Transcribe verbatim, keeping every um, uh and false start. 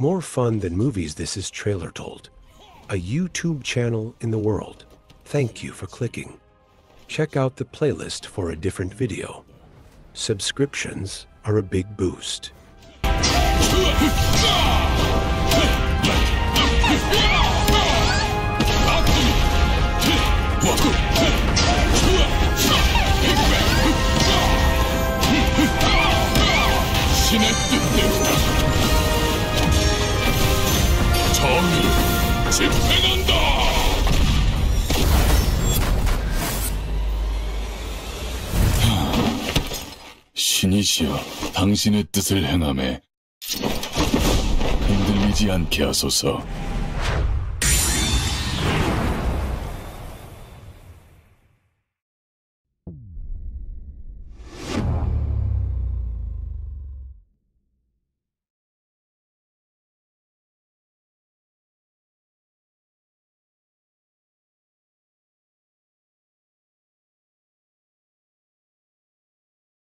More fun than movies, this is Trailer Told, a YouTube channel in the world. Thank you for clicking. Check out the playlist for a different video. Subscriptions are a big boost. 신의 뜻대로 정의를 집행한다. 신이시여, 당신의 뜻을 행하매 흔들리지 않게 하소서.